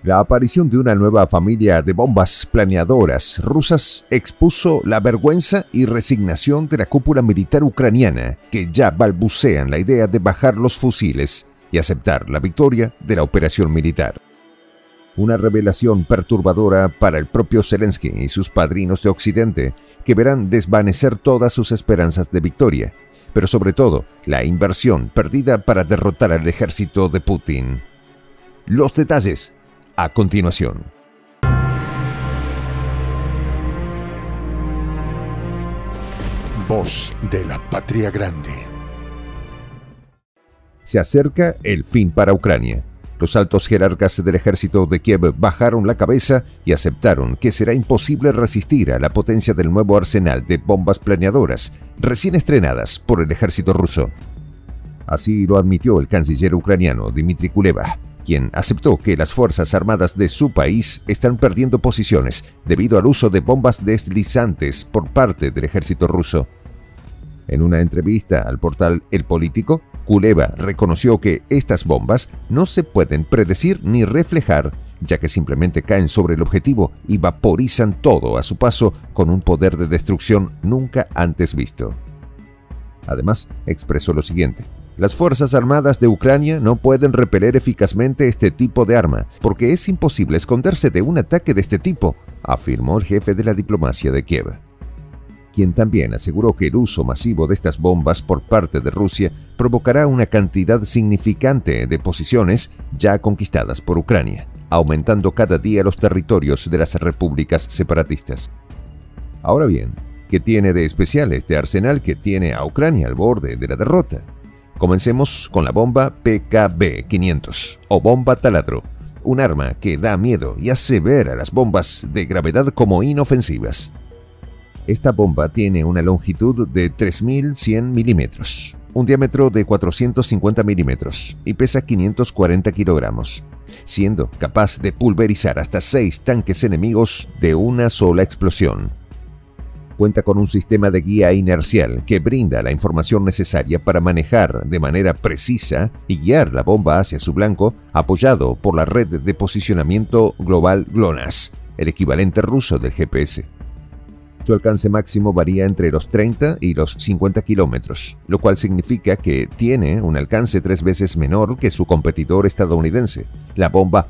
La aparición de una nueva familia de bombas planeadoras rusas expuso la vergüenza y resignación de la cúpula militar ucraniana, que ya balbucean la idea de bajar los fusiles y aceptar la victoria de la operación militar. Una revelación perturbadora para el propio Zelensky y sus padrinos de Occidente, que verán desvanecer todas sus esperanzas de victoria, pero sobre todo la inversión perdida para derrotar al ejército de Putin. Los detalles a continuación. Voz de la Patria Grande. Se acerca el fin para Ucrania. Los altos jerarcas del ejército de Kiev bajaron la cabeza y aceptaron que será imposible resistir a la potencia del nuevo arsenal de bombas planeadoras recién estrenadas por el ejército ruso. Así lo admitió el canciller ucraniano Dmitry Kuleba, quien aceptó que las fuerzas armadas de su país están perdiendo posiciones debido al uso de bombas deslizantes por parte del ejército ruso. En una entrevista al portal El Político, Kuleba reconoció que estas bombas no se pueden predecir ni reflejar, ya que simplemente caen sobre el objetivo y vaporizan todo a su paso con un poder de destrucción nunca antes visto. Además, expresó lo siguiente: las Fuerzas Armadas de Ucrania no pueden repeler eficazmente este tipo de arma, porque es imposible esconderse de un ataque de este tipo, afirmó el jefe de la diplomacia de Kiev, quien también aseguró que el uso masivo de estas bombas por parte de Rusia provocará una cantidad significante de posiciones ya conquistadas por Ucrania, aumentando cada día los territorios de las repúblicas separatistas. Ahora bien, ¿qué tiene de especial este arsenal que tiene a Ucrania al borde de la derrota? Comencemos con la bomba PKB-500 o bomba taladro, un arma que da miedo y hace ver a las bombas de gravedad como inofensivas. Esta bomba tiene una longitud de 3100 milímetros, un diámetro de 450 milímetros y pesa 540 kilogramos, siendo capaz de pulverizar hasta 6 tanques enemigos de una sola explosión. Cuenta con un sistema de guía inercial que brinda la información necesaria para manejar de manera precisa y guiar la bomba hacia su blanco, apoyado por la red de posicionamiento global GLONASS, el equivalente ruso del GPS. Su alcance máximo varía entre los 30 y los 50 kilómetros, lo cual significa que tiene un alcance 3 veces menor que su competidor estadounidense, la bomba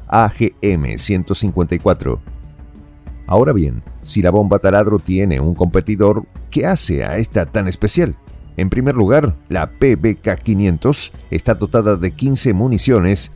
AGM-154. Ahora bien, si la bomba taladro tiene un competidor, ¿qué hace a esta tan especial? En primer lugar, la PBK-500 está dotada de 15 municiones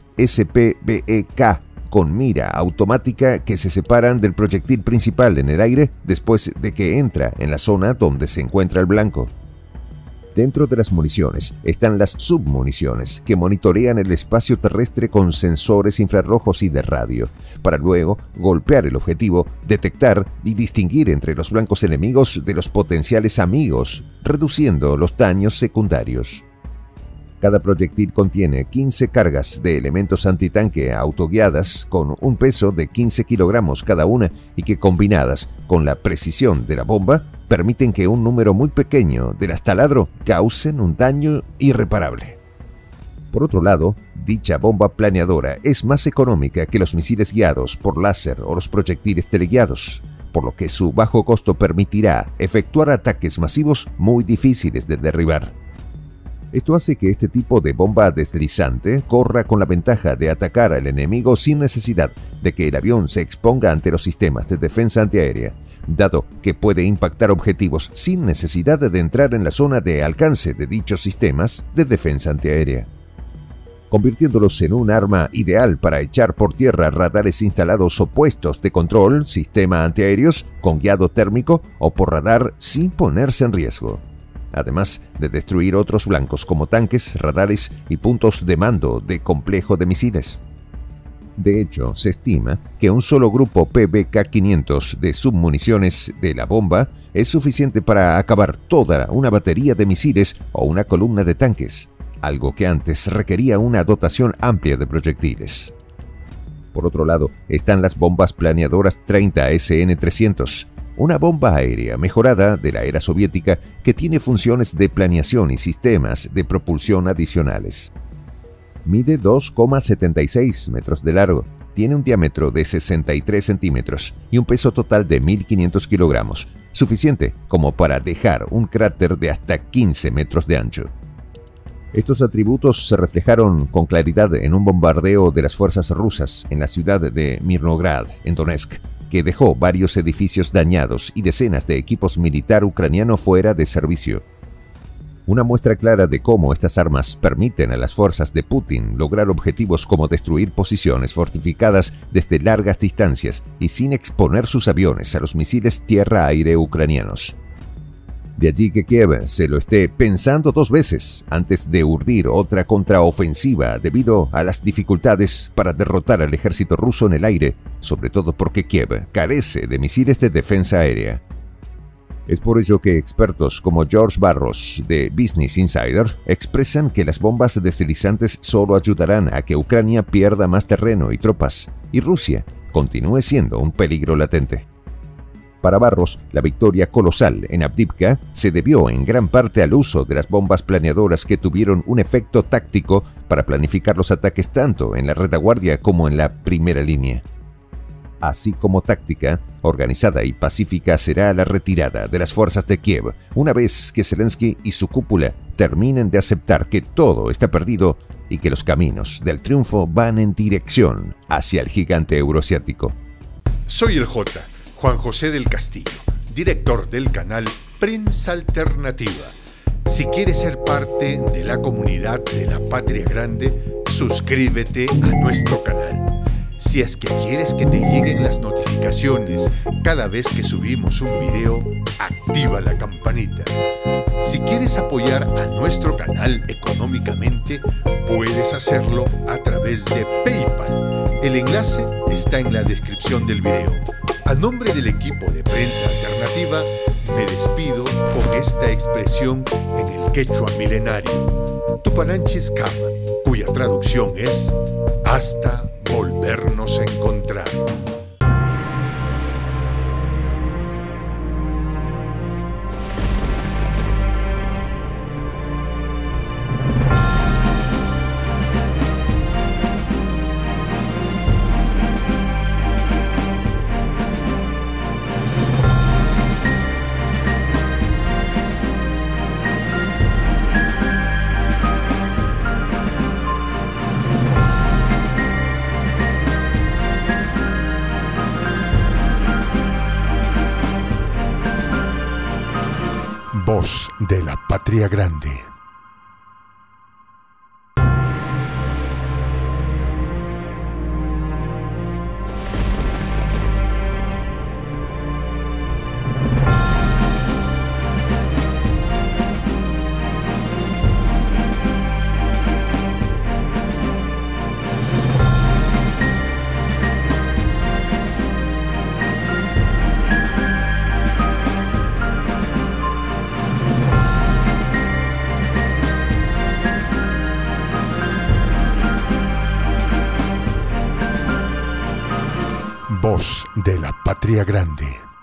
SPBEK con mira automática que se separan del proyectil principal en el aire después de que entra en la zona donde se encuentra el blanco. Dentro de las municiones están las submuniciones, que monitorean el espacio terrestre con sensores infrarrojos y de radio, para luego golpear el objetivo, detectar y distinguir entre los blancos enemigos de los potenciales amigos, reduciendo los daños secundarios. Cada proyectil contiene 15 cargas de elementos antitanque autoguiadas con un peso de 15 kilogramos cada una y que, combinadas con la precisión de la bomba, permiten que un número muy pequeño de las taladro causen un daño irreparable. Por otro lado, dicha bomba planeadora es más económica que los misiles guiados por láser o los proyectiles teleguiados, por lo que su bajo costo permitirá efectuar ataques masivos muy difíciles de derribar. Esto hace que este tipo de bomba deslizante corra con la ventaja de atacar al enemigo sin necesidad de que el avión se exponga ante los sistemas de defensa antiaérea, dado que puede impactar objetivos sin necesidad de entrar en la zona de alcance de dichos sistemas de defensa antiaérea, convirtiéndolos en un arma ideal para echar por tierra radares instalados o puestos de control, sistema antiaéreos con guiado térmico o por radar sin ponerse en riesgo, además de destruir otros blancos como tanques, radares y puntos de mando de complejo de misiles. De hecho, se estima que un solo grupo PBK-500 de submuniciones de la bomba es suficiente para acabar toda una batería de misiles o una columna de tanques, algo que antes requería una dotación amplia de proyectiles. Por otro lado, están las bombas planeadoras 30 SN-300, una bomba aérea mejorada de la era soviética que tiene funciones de planeación y sistemas de propulsión adicionales. Mide 2,76 metros de largo, tiene un diámetro de 63 centímetros y un peso total de 1.500 kilogramos, suficiente como para dejar un cráter de hasta 15 metros de ancho. Estos atributos se reflejaron con claridad en un bombardeo de las fuerzas rusas en la ciudad de Mirnograd, en Donetsk, que dejó varios edificios dañados y decenas de equipos militar ucraniano fuera de servicio. Una muestra clara de cómo estas armas permiten a las fuerzas de Putin lograr objetivos como destruir posiciones fortificadas desde largas distancias y sin exponer sus aviones a los misiles tierra-aire ucranianos. De allí que Kiev se lo esté pensando 2 veces antes de urdir otra contraofensiva debido a las dificultades para derrotar al ejército ruso en el aire, sobre todo porque Kiev carece de misiles de defensa aérea. Es por ello que expertos como George Barros de Business Insider expresan que las bombas deslizantes solo ayudarán a que Ucrania pierda más terreno y tropas, y Rusia continúe siendo un peligro latente. Para Barros, la victoria colosal en Avdiivka se debió en gran parte al uso de las bombas planeadoras que tuvieron un efecto táctico para planificar los ataques tanto en la retaguardia como en la primera línea. Así como táctica, organizada y pacífica será la retirada de las fuerzas de Kiev una vez que Zelensky y su cúpula terminen de aceptar que todo está perdido y que los caminos del triunfo van en dirección hacia el gigante euroasiático. Soy el J, Juan José del Castillo, director del canal Prensa Alternativa. Si quieres ser parte de la comunidad de la Patria Grande, suscríbete a nuestro canal. Si es que quieres que te lleguen las notificaciones cada vez que subimos un video, activa la campanita. Si quieres apoyar a nuestro canal económicamente, puedes hacerlo a través de PayPal. El enlace está en la descripción del video. A nombre del equipo de Prensa Alternativa, me despido con esta expresión en el quechua milenario, Tupananchis Kama, cuya traducción es hasta volvernos a encontrar. Voz de la Patria Grande. Voz de la Patria Grande.